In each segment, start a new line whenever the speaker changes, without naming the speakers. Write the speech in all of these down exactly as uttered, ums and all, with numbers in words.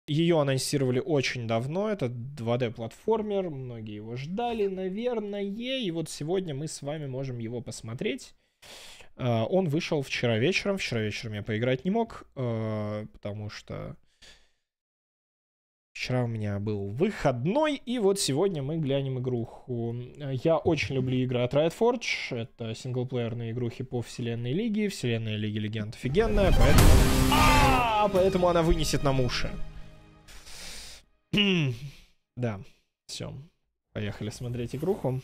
Ее анонсировали очень давно. Это два дэ-платформер. Многие его ждали, наверное. И вот сегодня мы с вами можем его посмотреть. Uh, он вышел вчера вечером. Вчера вечером я поиграть не мог, uh, потому что вчера у меня был выходной. И вот сегодня мы глянем игруху. Я очень люблю игры от Riot Forge. Это синглплеерные игрухи по вселенной Лиги. Вселенная Лиги Легенд офигенная, поэтому... А-а-а! Поэтому она вынесет нам уши. Да, все. Поехали смотреть игруху.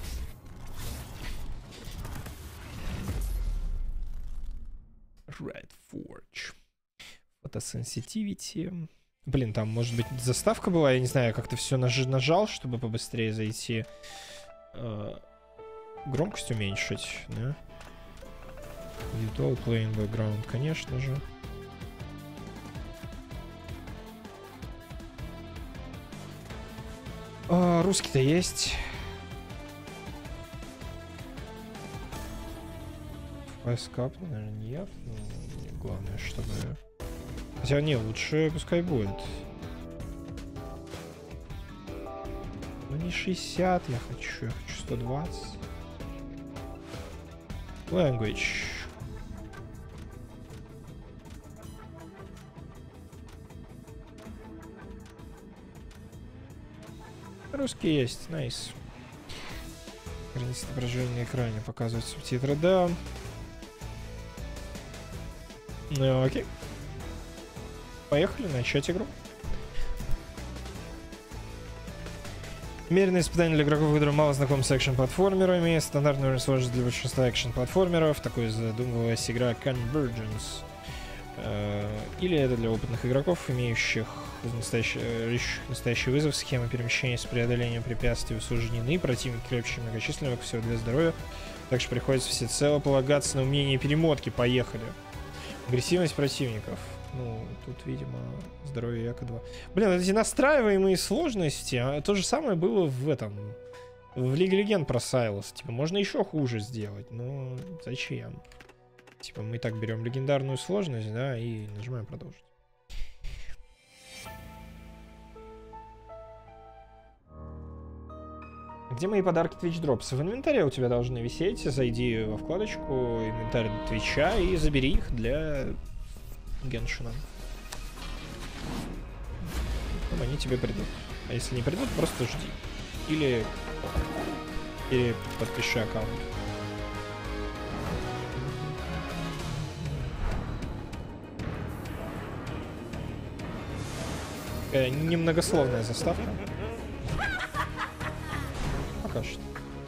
Riot Forge. Фотосенситивити. Блин, там, может быть, заставка была, я не знаю, я как-то все наж нажал, чтобы побыстрее зайти. Э громкость уменьшить, да? Virtual Playing Background, конечно же. А, русский-то есть. Файскап, наверное, нет. Ну, главное, чтобы... Хотя не, лучше пускай будет. Ну не шестьдесят я хочу, я хочу сто двадцать. Language. Русский есть, nice. Граница отображения на экране показывает субтитры, да. Ну окей. Поехали начать игру. Умеренное испытание для игроков, которые мало знакомы с экшн-платформерами. Стандартный уровень сложности для большинства экшн-платформеров. Такой задумывалась игра Convergence. Или это для опытных игроков, имеющих настоящий, настоящий вызов. Схемы перемещения с преодолением препятствий усложнены. Противники крепче многочисленны, как всего для здоровья. Также приходится всецело полагаться на умение перемотки. Поехали. Агрессивность противников. Ну, тут, видимо, здоровье Яка два. Блин, эти настраиваемые сложности, а то же самое было в этом, в Лиге Легенд про Сайлос. Типа, можно еще хуже сделать, но зачем? Типа, мы и так берем легендарную сложность, да, и нажимаем продолжить. Где мои подарки Twitch Drops? В инвентаре у тебя должны висеть. Зайди во вкладочку инвентарь Твича и забери их для Геншина. Потом они тебе придут. А если не придут, просто жди. Или, или подпиши аккаунт. Такая немногословная заставка. Пока что.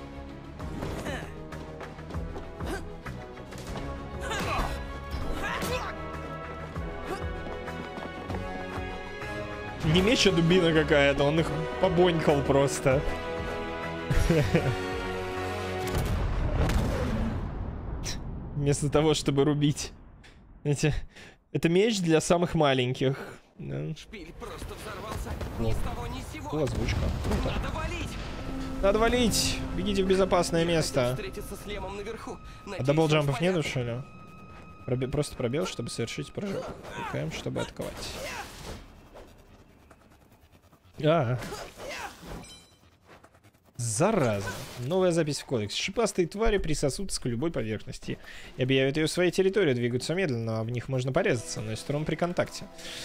Не меч, а дубина какая-то, он их побонькал просто. Вместо того, чтобы рубить. Эти... Это меч для самых маленьких. Да.
Шпиль просто взорвался. Ни с того, ни с сего.
О, озвучка. Круто.
Надо валить!
Надо валить! Бегите в безопасное место.
С Лемом наверху.
А даблджампов нету, что ли? Пробе... Просто пробел, чтобы совершить прыжок. Кликаем, чтобы атаковать. А, зараза. Новая запись в кодекс. Шипастые твари присосутся к любой поверхности и объявят ее своей территорией, двигаются медленно, но об них можно порезаться, но есть урон при контакте.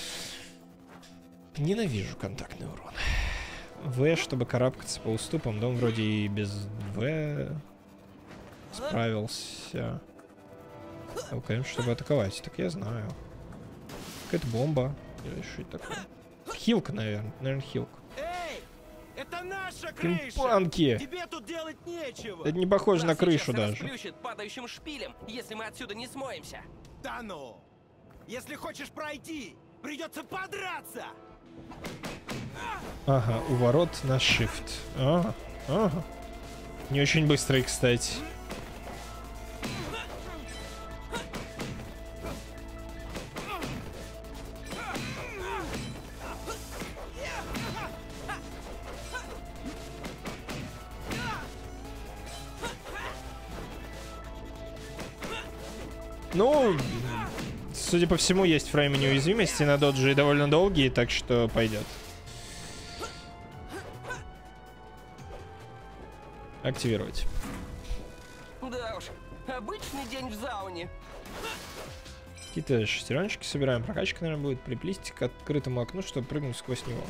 Ненавижу контактный урон. В, чтобы карабкаться по уступам. Дом вроде и без В справился. Конечно, чтобы атаковать. Так я знаю. Какая-то бомба. Или что это такое? Хилка, наверное. Наверное, хилка.
Эй, это наша крыша.
Панки!
Тебе тут делать нечего.
Это не похоже на крышу даже.
Расплющит падающим шпилем, если мы отсюда не смоемся.
Да ну! Если хочешь пройти, придется подраться.
Ага, у ворот на shift. Ага, ага. Не очень быстрый, кстати. Ну, судя по всему, есть фреймы неуязвимости на доджи и довольно долгие, так что пойдет. Активировать.
Да уж, обычный день в зауне.
Какие-то шестереночки собираем. Прокачка, наверное, будет приплести к открытому окну, чтобы прыгнуть сквозь него.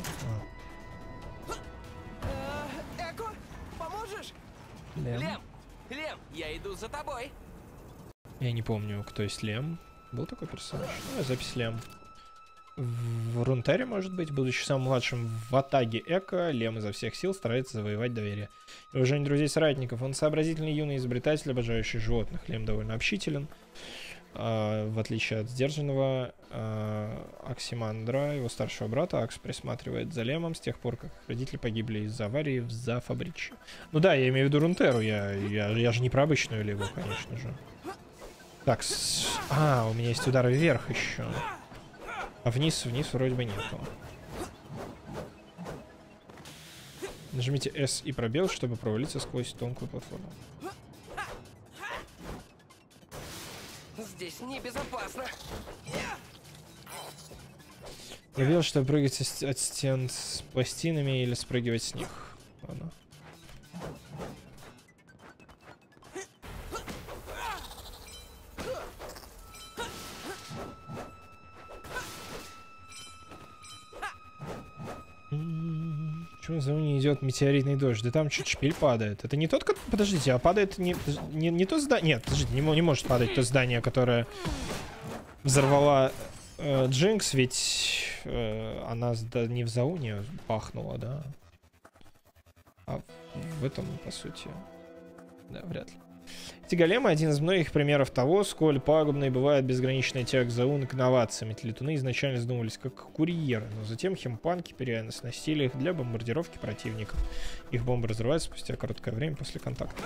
А, Эко, поможешь?
Лем.
Лем, Лем, я иду за тобой.
Я не помню, кто есть Лем. Был такой персонаж? Ну, запись Лем. В Рунтере, может быть, будучи самым младшим в атаге Эко, Лем изо всех сил старается завоевать доверие и уважение друзей-соратников. Он сообразительный юный изобретатель, обожающий животных. Лем довольно общителен. Uh, в отличие от сдержанного uh, Оксимандра, его старшего брата, Акс присматривает за Лемом с тех пор, как родители погибли из-за аварии в Зафабриче. Ну да, я имею в виду Рунтеру, я, я, я же не про обычную Лигу, конечно же. Так, с... а, у меня есть удар вверх еще. А вниз, вниз вроде бы нету. Нажмите S и пробел, чтобы провалиться сквозь тонкую платформу.
Здесь небезопасно.
Пробел, чтобы прыгать от стен с пластинами или спрыгивать с них. Ладно. Почему за не идет метеоритный дождь? Да там чуть шпиль падает. Это не тот, который... Подождите, а падает не, не, не то здание... Нет, подождите, не, не может падать то здание, которое взорвала э, Джинкс, ведь э, она да, не в зауне пахнула, да? А в этом, по сути... Да, вряд ли. Эти големы — один из многих примеров того, сколь пагубной бывает безграничная тяга к зауну к инновациям. Эти летуны изначально задумывались как курьеры, но затем химпанки переоснастили их для бомбардировки противников. Их бомбы разрываются спустя короткое время после контакта.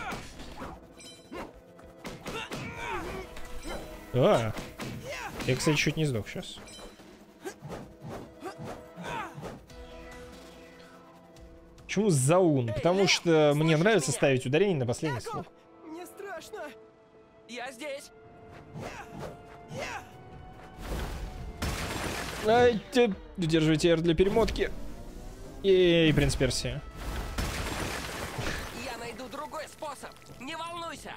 А, я, кстати, чуть не сдох сейчас. Почему заун? Потому что мне нравится ставить ударение на последний слог.
Мне страшно. Я здесь.
Ай, те, удерживайте R для перемотки. Ей, принц Персия.
Я найду другой способ. Не волнуйся.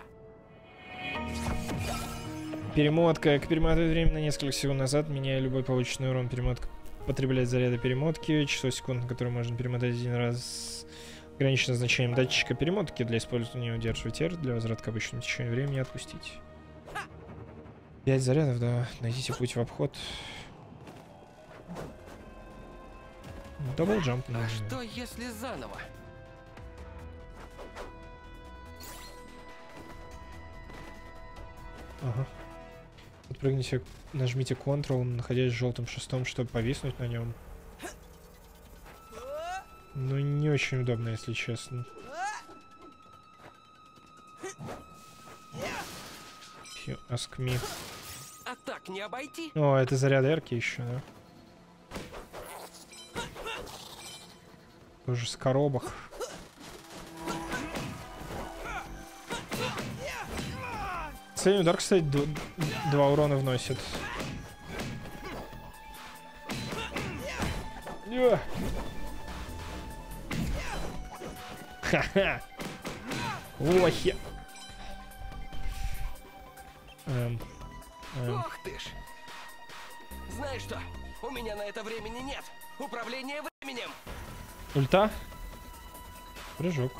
Перемотка. К перемотать время на несколько секунд назад, меняя любой полученный урон. Перемотка потребляет заряда перемотки. Число секунд, на которые можно перемотать один раз, ограничено значением датчика перемотки. Для использования удерживать R, для возврата к обычному течению времени отпустить. пять зарядов, да. Найдите путь в обход. Дабл джамп.
А что если заново?
Ага. Подпрыгните, нажмите Ctrl, находясь в желтым шестом, чтобы повиснуть на нем. Ну, не очень удобно, если честно. You ask me.
А так не обойти?
О, это заряд эрки еще, да? Тоже с коробок. Последний удар, кстати, два урона вносит. Ха-ха! Охе! Эм, эм.
Ох ты ж. Знаешь что? У меня на это времени нет. Управление временем.
Ульта. Прыжок.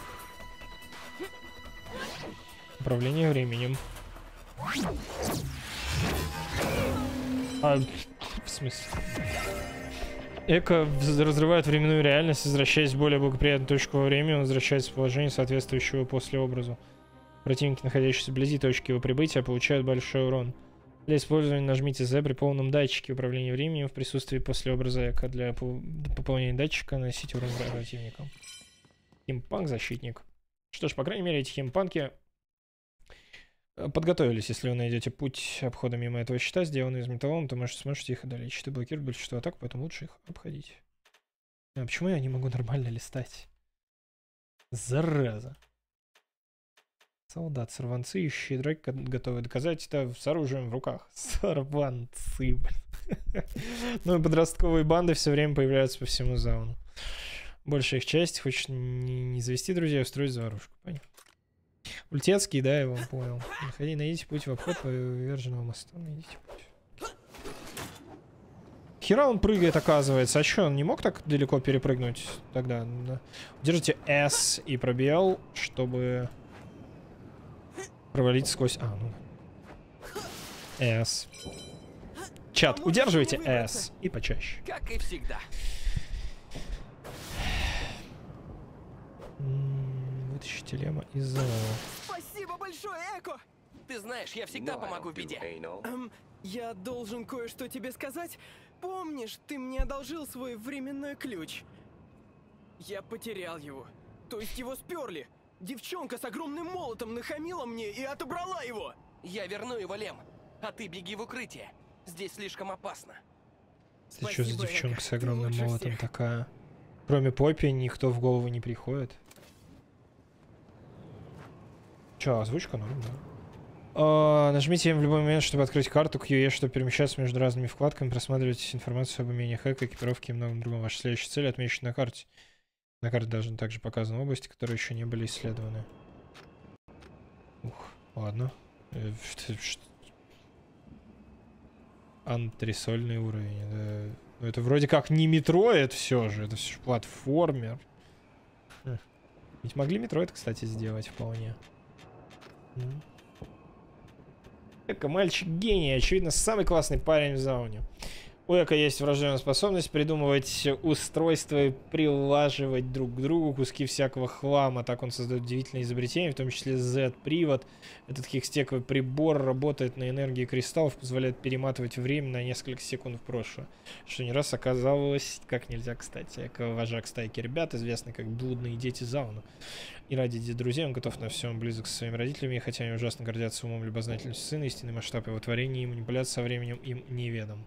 Управление временем. А, в смысле? Эко разрывает временную реальность, возвращаясь в более благоприятную точку во времени, он возвращается в положение, соответствующего после образу. Противники, находящиеся вблизи точки его прибытия, получают большой урон. Для использования нажмите Z при полном датчике управления временем в присутствии после образа Эко. Для пополнения датчика наносите урон противникам. Химпанк, защитник. Что ж, по крайней мере, эти химпанки подготовились. Если вы найдете путь обхода мимо этого щита, сделанный из металлолома, то может, сможете их одолеть. Щиты блокируют большинство атак, поэтому лучше их обходить. А почему я не могу нормально листать? Зараза. Солдат, сорванцы, ищущие драки, готовы доказать это с оружием в руках. Сорванцы, блин. Ну и подростковые банды все время появляются по всему зауну. Большая их часть хочет не, не завести друзей, а устроить заварушку. Понятно. Ультецкий, да, я вам понял. Находи, найдите путь в обход поверженного моста. Найдите путь. Хера он прыгает, оказывается. А что, он не мог так далеко перепрыгнуть тогда? Держите S и пробел, чтобы провалить сквозь... А, ну... S. Чат, удерживайте S и почаще.
Как и всегда.
Вытащите Лема из зала.
Спасибо большое, Эко!
Ты знаешь, я всегда помогу в беде.
Эм, я должен кое-что тебе сказать. Помнишь, ты мне одолжил свой временной ключ? Я потерял его. То есть его сперли. Девчонка с огромным молотом нахамила мне и отобрала его.
Я верну его, Лем. А ты беги в укрытие. Здесь слишком опасно.
Ты что за девчонка с огромным молотом
всех.
такая? Кроме Поппи никто в голову не приходит. Че, озвучка норм, да? А, нажмите М в любой момент, чтобы открыть карту Q E, чтобы перемещаться между разными вкладками, просматривать информацию об умениях Эко, экипировке и многом другом. Ваши следующие цели отмечены на карте. На карте должны также показаны области, которые еще не были исследованы. Ух, ладно. Антресольный уровень. Да. Ну, это вроде как не Метроид все же, это все же платформер. Хм. Ведь могли Метроид, кстати, сделать вполне. Эко мальчик гений, очевидно, самый классный парень в зауне. У Эко есть врожденная способность придумывать устройства и прилаживать друг к другу куски всякого хлама. Так он создает удивительные изобретения, в том числе Z-привод. Этот хикстековый прибор работает на энергии кристаллов, позволяет перематывать время на несколько секунд в прошлое. Что не раз оказалось как нельзя кстати. Эко вожак стайки ребят, известный как блудные дети зауна. И ради друзей он готов на всем, близок со своими родителями, хотя они ужасно гордятся умом, любознательностью сына, истинный масштаб его творения и манипуляция со временем им неведом.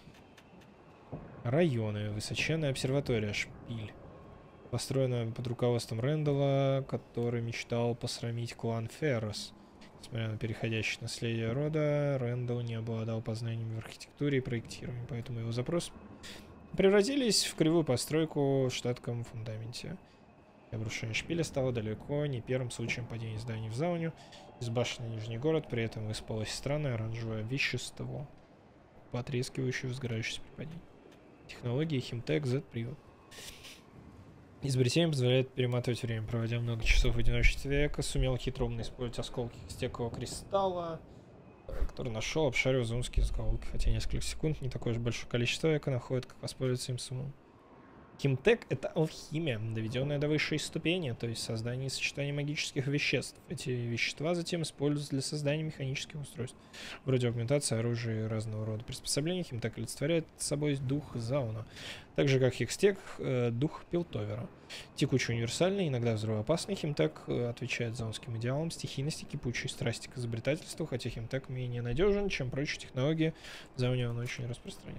Районы. Высоченная обсерватория. Шпиль. Построена под руководством Рэндалла, который мечтал посрамить клан Феррос. Несмотря на переходящее наследие рода, Рэндалл не обладал познаниями в архитектуре и проектировании, поэтому его запросы превратились в кривую постройку в штатком фундаменте. Обрушение шпиля стало далеко не первым случаем падения зданий в зауне. Из башни на Нижний город при этом выспалось странное оранжевое вещество, потрескивающее в сгорающемся при падении. Технологии Химтек Z-привод. Изобретение позволяет перематывать время. Проводя много часов в одиночестве, Эко сумел хитроумно использовать осколки стеклого кристалла, который нашел, обшаривая зумские осколки. Хотя несколько секунд, не такое же большое количество, Эко находит, как воспользоваться им самому. Химтек — это алхимия, доведенная до высшей ступени, то есть создание и сочетание магических веществ. Эти вещества затем используются для создания механических устройств, вроде аугментации, оружия и разного рода приспособлений. Химтек олицетворяет собой дух зауна, так же как Хикстек э, — дух Пилтовера. Текучий, универсальный, иногда взрывоопасный, Химтек э, отвечает заунским идеалам стихийности, кипучей страсти к изобретательству, хотя Химтек менее надежен, чем прочие технологии, в зауне он очень распространен.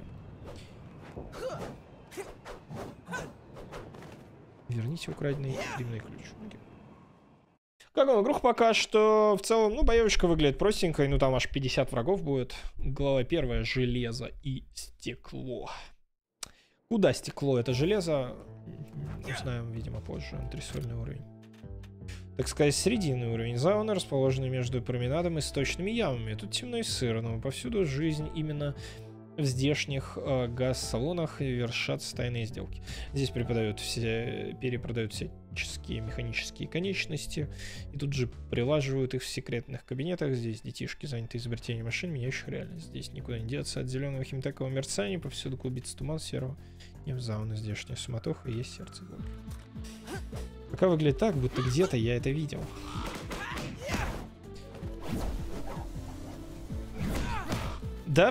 Верните украденный дымный ключ. Как вам игруха пока что? В целом, ну, боевочка выглядит простенькой. Ну, там аж пятьдесят врагов будет. Глава первая — железо и стекло. Куда стекло? Это железо? Узнаем, видимо, позже. Антресольный уровень. Так сказать, срединный уровень зауна, расположенный между променадом и сточными ямами. Тут темно и сыро, но повсюду жизнь именно... В здешних э, газ-салонах вершатся тайные сделки. Здесь преподают все, перепродают всяческие механические конечности, и тут же прилаживают их в секретных кабинетах. Здесь детишки заняты изобретением машин, меняющих реальность. Здесь никуда не деться от зеленого химтекового мерцания, повсюду клубится туман серого. Не в зауна, здешняя суматоха, и есть сердце боли. Пока выглядит так, будто где-то я это видел. Да?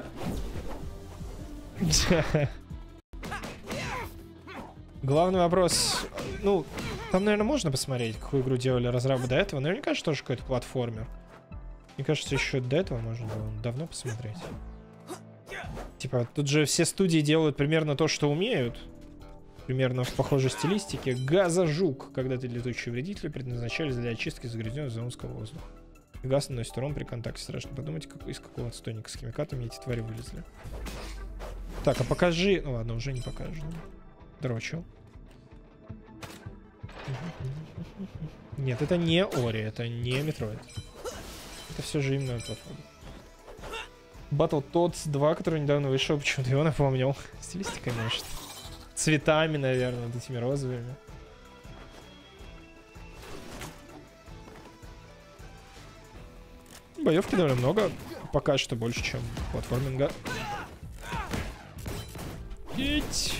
Главный вопрос, ну, там, наверное, можно посмотреть, какую игру делали разрабы до этого. Наверняка же тоже какой-то платформер. Мне кажется, еще до этого можно было давно посмотреть. Типа, тут же все студии делают примерно то, что умеют. Примерно в похожей стилистике. Газожук. Когда-то летучие вредители предназначались для очистки загрязненного заунского воздуха. Газ наносит урон при контакте. Страшно подумать, как, из какого отстойника с химикатами эти твари вылезли. Так, а покажи... Ну ладно, уже не покажешь. Дрочил. Нет, это не Ори, это не Метроид. Это все же именно платформа. Battletoads два, который недавно вышел, почему-то его напомнил. Стилистикой, может. Цветами, наверное, вот этими розовыми. Боевки довольно много. Пока что больше, чем платформинга. Ить.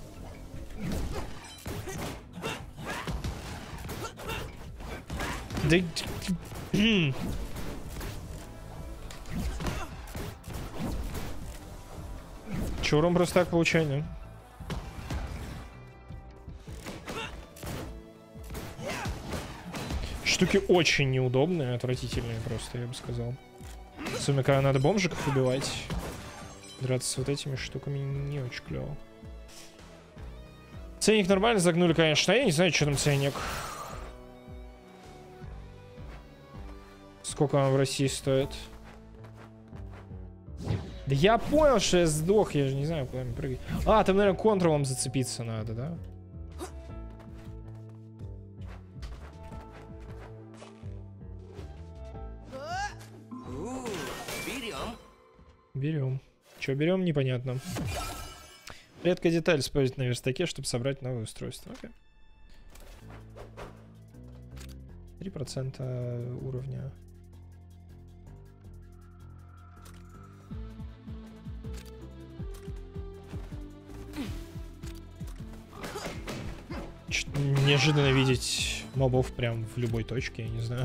Да... Че, урон просто так получает, штуки очень неудобные, отвратительные просто, я бы сказал. Особенно, когда надо бомжиков убивать. Драться с вот этими штуками не очень клево. Ценник нормально загнули, конечно. Я не знаю, что там ценник. Сколько он в России стоит? Да я понял, что я сдох. Я же не знаю, куда мне прыгать. А, там, наверное, контролом зацепиться надо, да?
Берем.
Берем. Че берем, непонятно. Редкая деталь использовать на верстаке, чтобы собрать новое устройство. Окей. три процента уровня. Что-то неожиданно видеть мобов прям в любой точке, я не знаю.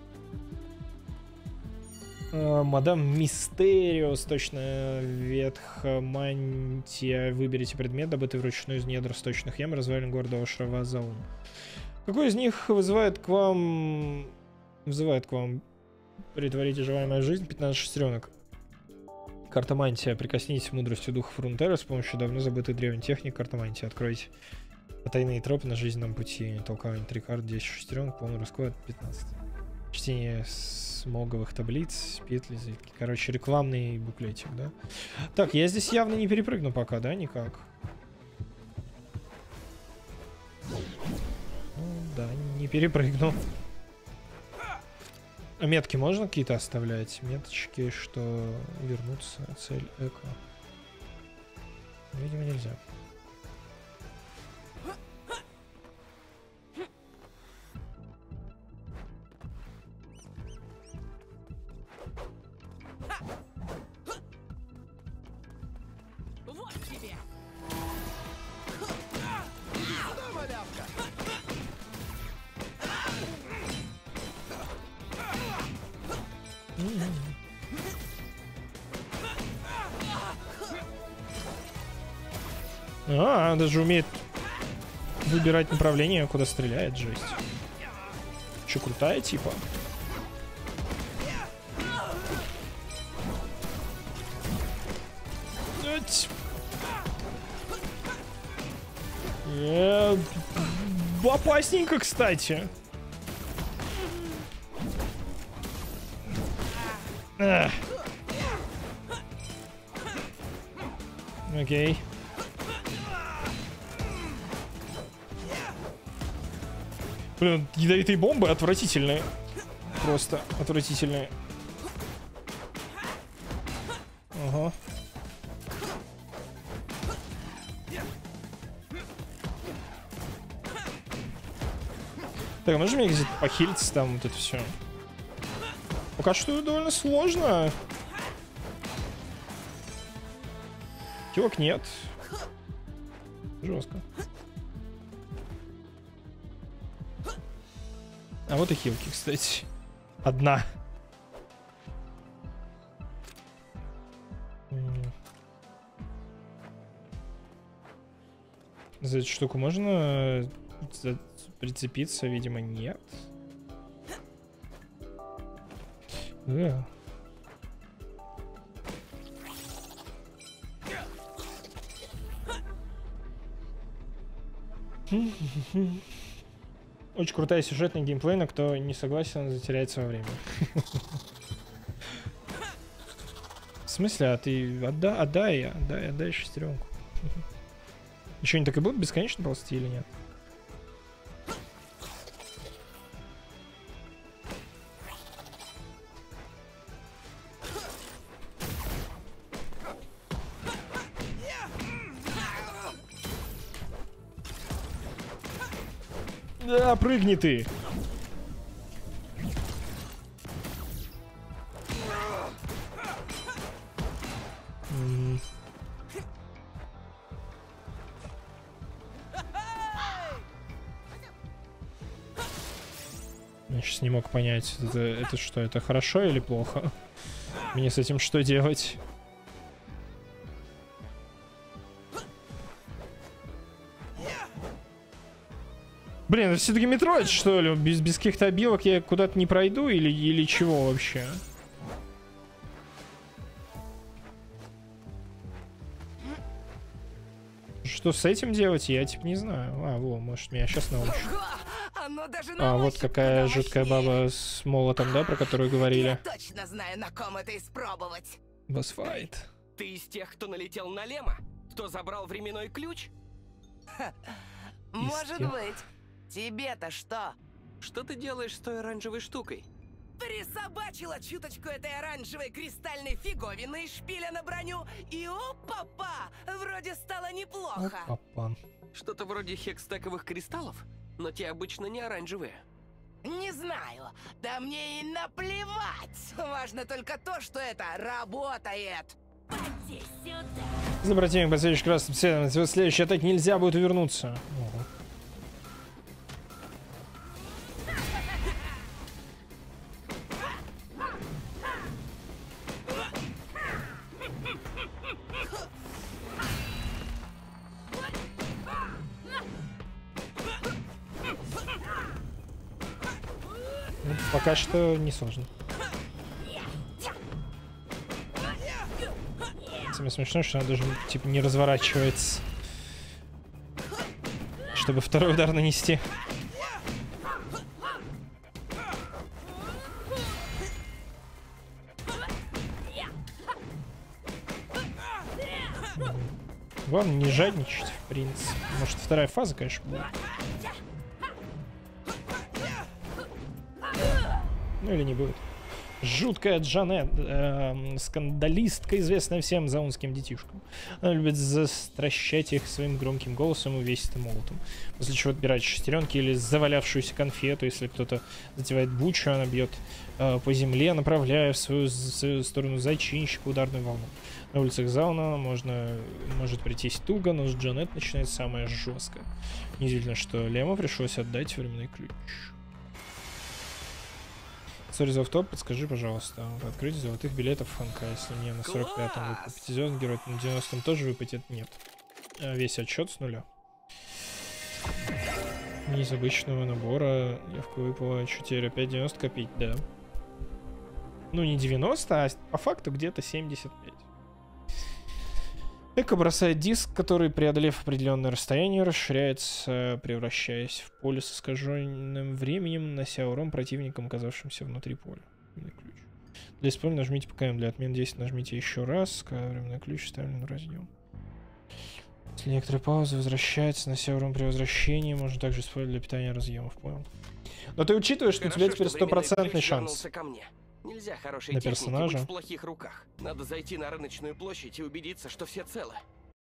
Мадам Мистериос, точно ветхомантия. Выберите предмет, добытый вручную из недр сточных ям, развалин города Ошравазаун. Какой из них вызывает к вам... Вызывает к вам... Притворите желаемая жизнь, пятнадцать шестеренок. Картомантия. Прикоснитесь мудростью духа Фрунтера с помощью давно забытой древней техники картомантии. Откройте потайные тропы на жизненном пути. Толкование три карт, десять шестеренок, полный расклад пятнадцать. Чтение смоговых таблиц, петли, завитки. Короче, рекламный буклетик, да? Так, я здесь явно не перепрыгну пока, да? Никак. Ну, да, не перепрыгну. А метки можно какие-то оставлять? Меточки, что вернуться, цель, эко. Видимо, нельзя. А, она даже умеет выбирать направление, куда стреляет, жесть. Че, крутая типа? Э, опасненько, кстати. Эх. Окей. Блин, ядовитые бомбы отвратительные. Просто отвратительные. Ага. Так, можно мне где-то похилиться там вот это все? Пока что довольно сложно. Тёк нет. Жестко. А вот и хилки, кстати. Одна. За эту штуку можно прицепиться? Видимо, нет. Э. Очень крутая сюжетная геймплей, но кто не согласен, затеряет свое время. В смысле, а ты отда отдай, отдай, отдай шестеренку. Еще они так и будут бесконечно ползти или нет? Да, прыгни ты! М. Я сейчас не мог понять, это, это что, это хорошо или плохо? Мне с этим что делать? Блин, это все-таки Метроид, что ли? Без, без каких-то обилок я куда-то не пройду или, или чего вообще? Что с этим делать, я типа не знаю. А, во, может меня сейчас научат.
Оно даже на
А, вот
ощупь
какая
куда
жуткая
мощнее.
баба с молотом, да, про которую говорили.
Я точно знаю, на ком это испробовать.
Босс-файт.
Ты из тех, кто налетел на Лема? Кто забрал временной ключ?
Может
тех.
быть. Тебе-то что?
Что ты делаешь с той оранжевой штукой?
Присобачила чуточку этой оранжевой кристальной фиговины из шпиля на броню, и опа-па! Вроде стало неплохо.
Опа.
Что-то вроде хекстековых кристаллов? Но те обычно не оранжевые.
Не знаю. Да мне и наплевать. Важно только то, что это работает. Поди сюда.
За противник последующий красным цветом. В следующей атаке нельзя будет увернуться. Ого. Ну, пока что не сложно. Самое смешное, что она даже типа не разворачивается, чтобы второй удар нанести. Главное не жадничать, в принципе. Может, вторая фаза, конечно, будет. Ну или не будет. Жуткая Джанет, э, скандалистка, известная всем заунским детишкам. Она любит застращать их своим громким голосом и увесистым молотом. После чего отбирать шестеренки или завалявшуюся конфету. Если кто-то затевает бучу, она бьет э, по земле, направляя в свою, в свою сторону зачинщика ударную волну. На улицах Зауна можно, может прийтись туго, но с Джанет начинается самое жесткое. Неудивительно, что Лему пришлось отдать временный ключ. Сори за автоп, подскажи, пожалуйста, открытие золотых билетов в ФНК, если мне на сорок пятом выпадет пятизвездный герой, на девяностом тоже выпадет? Нет. Весь отчет с нуля. Из обычного набора явка выпала четыре, опять девяносто копить, да. Ну не девяносто, а по факту где-то семьдесят пять. Эко бросает диск, который, преодолев определенное расстояние, расширяется, превращаясь в поле с искаженным временем, нанося урон противникам, оказавшимся внутри поля. Ключ. Для использования нажмите по КМ. Для отмены действия нажмите еще раз. Когда временной ключ вставлен в разъем. После некоторой паузы возвращается, нанося урон при возвращении. Можно также использовать для питания разъемов. Понял. Но ты учитываешь, что у тебя теперь стопроцентный шанс.
Ко мне. Нельзя хорошей
На
техники
персонажа.
быть в плохих руках. Надо зайти на рыночную площадь и убедиться, что все целы.